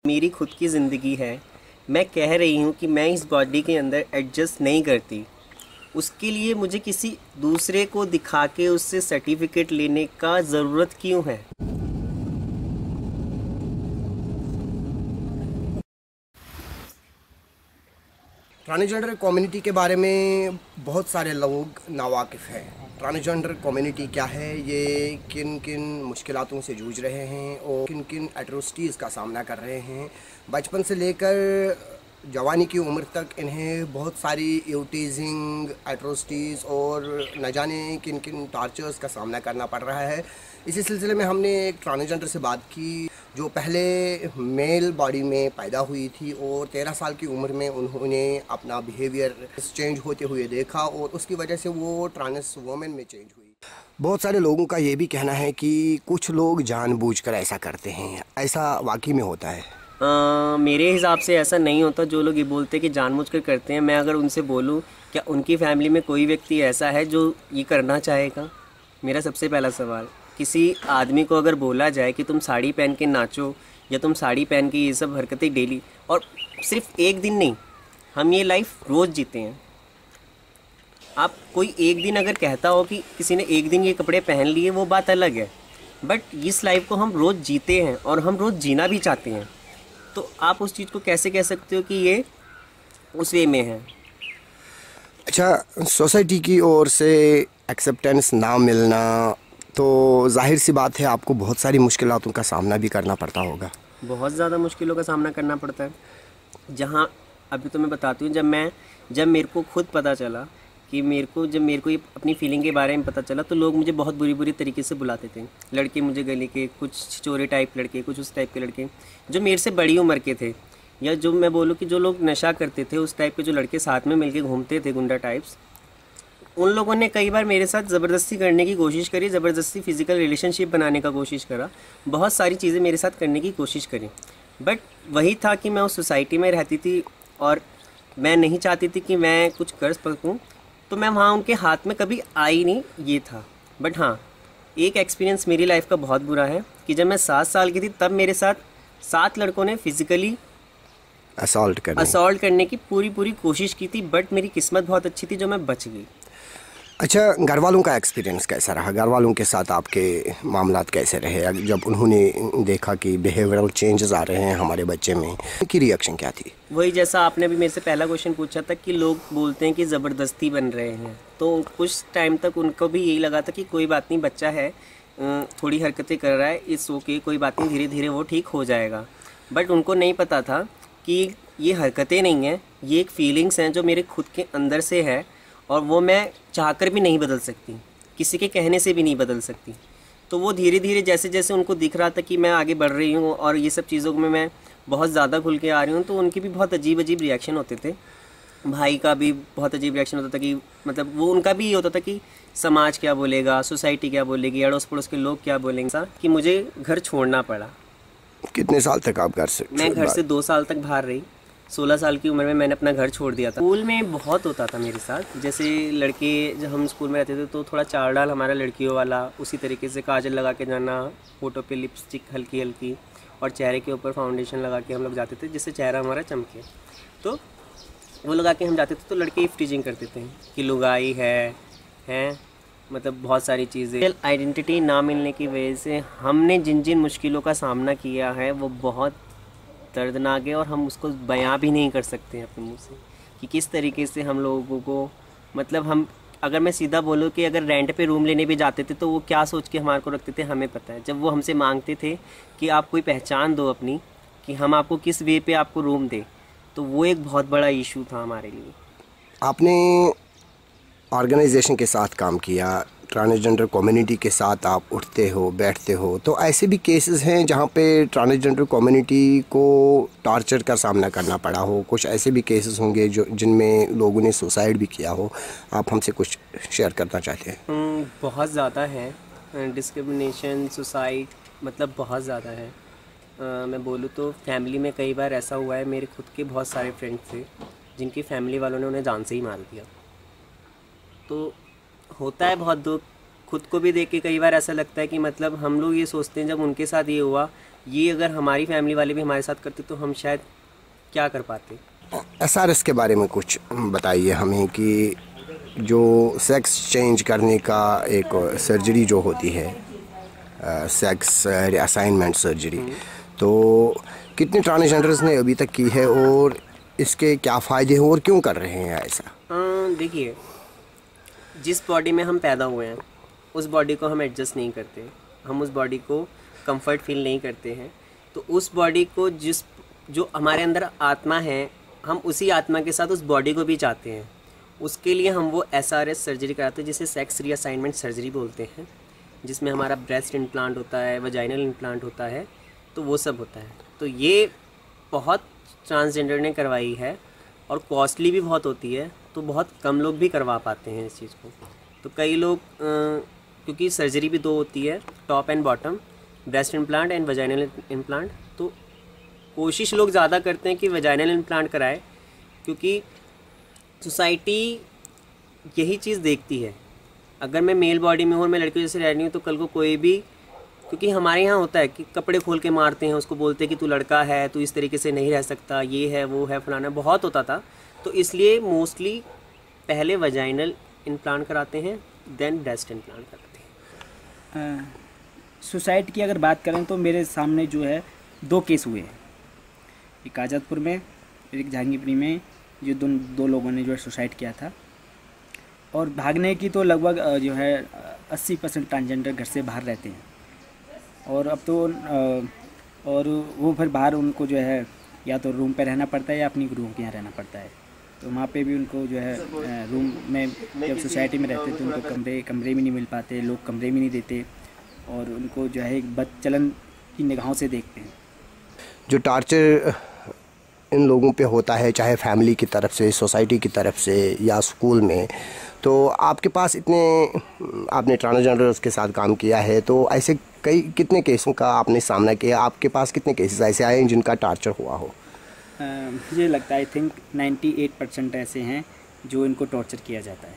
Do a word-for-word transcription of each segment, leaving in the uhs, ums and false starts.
मेरी खुद की ज़िंदगी है। मैं कह रही हूँ कि मैं इस बॉडी के अंदर एडजस्ट नहीं करती, उसके लिए मुझे किसी दूसरे को दिखा के उससे सर्टिफिकेट लेने का ज़रूरत क्यों है? ट्रांसजेंडर कम्युनिटी के बारे में बहुत सारे लोग नावाकिफ़ हैं। ट्रांसजेंडर कम्युनिटी क्या है, ये किन किन मुश्किलातों से जूझ रहे हैं और किन किन एट्रोसिटीज़ का सामना कर रहे हैं। बचपन से लेकर जवानी की उम्र तक इन्हें बहुत सारी यूटीजिंग एट्रोसिटीज़ और न जाने किन किन टार्चर्स का सामना करना पड़ रहा है। इसी सिलसिले में हमने एक ट्रांसजेंडर से बात की जो पहले मेल बॉडी में पैदा हुई थी और तेरह साल की उम्र में उन्होंने अपना बिहेवियर चेंज होते हुए देखा और उसकी वजह से वो ट्रांस वोमेन में चेंज हुई। बहुत सारे लोगों का ये भी कहना है कि कुछ लोग जानबूझकर ऐसा करते हैं। ऐसा वाकई में होता है? आ, मेरे हिसाब से ऐसा नहीं होता। जो लोग ये बोलते हैं कि जानबूझकर करते हैं, मैं अगर उनसे बोलूं क्या उनकी फैमिली में कोई व्यक्ति ऐसा है जो ये करना चाहेगा? मेरा सबसे पहला सवाल, किसी आदमी को अगर बोला जाए कि तुम साड़ी पहन के नाचो या तुम साड़ी पहन के ये सब हरकतें डेली, और सिर्फ एक दिन नहीं, हम ये लाइफ रोज़ जीते हैं। आप कोई एक दिन अगर कहता हो कि किसी ने एक दिन ये कपड़े पहन लिए, वो बात अलग है, बट इस लाइफ को हम रोज़ जीते हैं और हम रोज़ जीना भी चाहते हैं। तो आप उस चीज़ को कैसे कह सकते हो कि ये उस वे में है? अच्छा, सोसाइटी की ओर से एक्सेप्टेंस ना मिलना तो जाहिर सी बात है आपको बहुत सारी मुश्किलातों का सामना भी करना पड़ता होगा। बहुत ज़्यादा मुश्किलों का सामना करना पड़ता है। जहाँ अभी तो मैं बताती हूँ, जब मैं जब मेरे को खुद पता चला कि मेरे को जब मेरे को ये अपनी फीलिंग के बारे में पता चला, तो लोग मुझे बहुत बुरी बुरी तरीके से बुलाते थे। लड़के मुझे गले के, कुछ छिचोरे टाइप लड़के, कुछ उस टाइप के लड़के जो मेरे से बड़ी उम्र के थे, या जो मैं बोलूँ कि जो लोग नशा करते थे, उस टाइप के जो लड़के साथ में मिलके घूमते थे, गुंडा टाइप्स, उन लोगों ने कई बार मेरे साथ ज़बरदस्ती करने की कोशिश करी, ज़बरदस्ती फ़िज़िकल रिलेशनशिप बनाने का कोशिश करा, बहुत सारी चीज़ें मेरे साथ करने की कोशिश करी। बट वही था कि मैं उस सोसाइटी में रहती थी और मैं नहीं चाहती थी कि मैं कुछ कर सकूँ, तो मैं वहाँ उनके हाथ में कभी आई नहीं, ये था। बट हाँ, एक एक्सपीरियंस मेरी लाइफ का बहुत बुरा है कि जब मैं सात साल की थी, तब मेरे साथ सात लड़कों ने फिज़िकली असॉल्ट करने असॉल्ट करने की पूरी पूरी कोशिश की थी, बट मेरी किस्मत बहुत अच्छी थी जो मैं बच गई। अच्छा, घर वालों का एक्सपीरियंस कैसा रहा? घर वालों के साथ आपके मामलात कैसे रहे जब उन्होंने देखा कि बिहेवियरल चेंजेस आ रहे हैं हमारे बच्चे में? उनकी रिएक्शन क्या थी? वही जैसा आपने अभी मेरे से पहला क्वेश्चन पूछा था कि लोग बोलते हैं कि ज़बरदस्ती बन रहे हैं, तो कुछ टाइम तक उनको भी यही लगा था कि कोई बात नहीं, बच्चा है, थोड़ी हरकतें कर रहा है, इट्स ओके, कोई बात नहीं, धीरे धीरे वो ठीक हो जाएगा। बट उनको नहीं पता था कि ये हरकतें नहीं हैं, ये एक फीलिंग्स हैं जो मेरे खुद के अंदर से है, और वो मैं चाहकर भी नहीं बदल सकती, किसी के कहने से भी नहीं बदल सकती। तो वो धीरे धीरे जैसे जैसे उनको दिख रहा था कि मैं आगे बढ़ रही हूँ और ये सब चीज़ों में मैं बहुत ज़्यादा खुल के आ रही हूँ, तो उनके भी बहुत अजीब अजीब रिएक्शन होते थे। भाई का भी बहुत अजीब रिएक्शन होता था कि मतलब वो उनका भी ये होता था कि समाज क्या बोलेगा, सोसाइटी क्या बोलेगी, अड़ोस पड़ोस के लोग क्या बोलेंगे, सा कि मुझे घर छोड़ना पड़ा। कितने साल तक आप घर से? मैं घर से दो साल तक बाहर रही। सोलह साल की उम्र में मैंने अपना घर छोड़ दिया था। स्कूल में बहुत होता था मेरे साथ, जैसे लड़के जब हम स्कूल में रहते थे तो थोड़ा चाल डाल हमारा लड़कियों वाला, उसी तरीके से काजल लगा के जाना, फोटो पे लिपस्टिक हल्की हल्की, और चेहरे के ऊपर फाउंडेशन लगा के हम लोग जाते थे जिससे चेहरा हमारा चमके। तो वो लगा के हम जाते थे, तो लड़के इफ्टीजिंग करते थे कि लुगाई है हैं मतलब बहुत सारी चीज़ें। आइडेंटिटी ना मिलने की वजह से हमने जिन जिन मुश्किलों का सामना किया है वो बहुत दर्दनाक है, और हम उसको बयां भी नहीं कर सकते अपने मुंह से कि किस तरीके से हम लोगों को, मतलब हम, अगर मैं सीधा बोलूँ कि अगर रेंट पे रूम लेने भी जाते थे तो वो क्या सोच के हमारे को रखते थे, हमें पता है। जब वो हमसे मांगते थे कि आप कोई पहचान दो अपनी, कि हम आपको किस वे पे आपको रूम दें, तो वो एक बहुत बड़ा इशू था हमारे लिए। आपने ऑर्गेनाइजेशन के साथ काम किया, ट्रांसजेंडर कम्युनिटी के साथ आप उठते हो बैठते हो, तो ऐसे भी केसेस हैं जहाँ पे ट्रांसजेंडर कम्युनिटी को टॉर्चर का सामना करना पड़ा हो? कुछ ऐसे भी केसेस होंगे जो जिनमें लोगों ने सुसाइड भी किया हो, आप हमसे कुछ शेयर करना चाहते हैं? बहुत ज़्यादा है डिस्क्रिमिनेशन, सुसाइड, मतलब बहुत ज़्यादा है। आ, मैं बोलूँ तो फैमिली में कई बार ऐसा हुआ है, मेरे खुद के बहुत सारे फ्रेंड्स थे जिनकी फैमिली वालों ने उन्हें जान से ही मार दिया। तो होता है बहुत दुख, खुद को भी देख के कई बार ऐसा लगता है कि मतलब हम लोग ये सोचते हैं जब उनके साथ ये हुआ, ये अगर हमारी फैमिली वाले भी हमारे साथ करते तो हम शायद क्या कर पाते। एस आर एस के बारे में कुछ बताइए हमें कि जो सेक्स चेंज करने का एक सर्जरी जो होती है, सेक्स रीअसाइनमेंट सर्जरी, तो कितने ट्रांसजेंडर्स ने अभी तक की है और इसके क्या फ़ायदे हैं और क्यों कर रहे हैं ऐसा? देखिए, जिस बॉडी में हम पैदा हुए हैं उस बॉडी को हम एडजस्ट नहीं करते, हम उस बॉडी को कंफर्ट फील नहीं करते हैं, तो उस बॉडी को जिस जो हमारे अंदर आत्मा है हम उसी आत्मा के साथ उस बॉडी को भी चाहते हैं। उसके लिए हम वो एस आर एस सर्जरी कराते हैं जिसे सेक्स रीअसाइनमेंट सर्जरी बोलते हैं, जिसमें हमारा ब्रेस्ट इम्प्लांट होता है, वजाइनल इम्प्लांट होता है, तो वो सब होता है। तो ये बहुत ट्रांसजेंडर ने करवाई है और कॉस्टली भी बहुत होती है, तो बहुत कम लोग भी करवा पाते हैं इस चीज़ को। तो कई लोग आ, क्योंकि सर्जरी भी दो होती है, top and bottom, breast implant and vaginal implant, तो कोशिश लोग ज़्यादा करते हैं कि वजाइनल इम्प्लांट कराए, क्योंकि सोसाइटी यही चीज़ देखती है। अगर मैं मेल बॉडी में हूँ और मैं लड़की जैसे रह रही हूँ तो कल को कोई भी, क्योंकि हमारे यहाँ होता है कि कपड़े खोल के मारते हैं उसको, बोलते हैं कि तू लड़का है, तू इस तरीके से नहीं रह सकता, ये है वो है फलाना, बहुत होता था। तो इसलिए मोस्टली पहले वजाइनल इम्प्लांट कराते हैं, देन ब्रेस्ट इम्प्लांट कराते हैं। सुसाइड की अगर बात करें तो मेरे सामने जो है दो केस हुए हैं, एक आज़ादपुर में, एक जहांगीरपुरी में, जो दो दो लोगों ने जो है सुसाइड किया था। और भागने की तो लगभग जो है अस्सी परसेंट ट्रांसजेंडर घर से बाहर रहते हैं, और अब तो और वो फिर बाहर उनको जो है या तो रूम पे रहना पड़ता है या अपनी रूम के यहाँ रहना पड़ता है। तो वहाँ पे भी उनको जो है रूम में, जब सोसाइटी में रहते तो उनको कमरे कमरे भी नहीं मिल पाते, लोग कमरे भी नहीं देते, और उनको जो है एक बदचलन की निगाहों से देखते हैं। जो टार्चर इन लोगों पे होता है, चाहे फैमिली की तरफ से, सोसाइटी की तरफ से या स्कूल में, तो आपके पास इतने, आपने ट्रांसजेंडर्स के साथ काम किया है, तो ऐसे कई कितने केसों का आपने सामना किया? आपके पास कितने केसेस ऐसे आए हैं जिनका टार्चर हुआ हो? मुझे uh, लगता है आई थिंक अट्ठानवे परसेंट ऐसे हैं जो इनको टॉर्चर किया जाता है।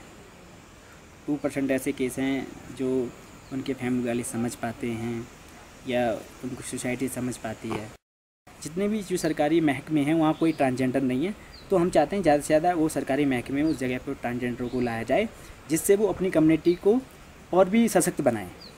टू परसेंट ऐसे केस हैं जो उनके फैमिली वाले समझ पाते हैं या उनको सोसाइटी समझ पाती है। जितने भी जो सरकारी महकमे हैं वहाँ कोई ट्रांसजेंडर नहीं है, तो हम चाहते हैं ज़्यादा से ज़्यादा वो सरकारी महकमे उस जगह पर ट्रांसजेंडरों को लाया जाए, जिससे वो अपनी कम्युनिटी को और भी सशक्त बनाएं।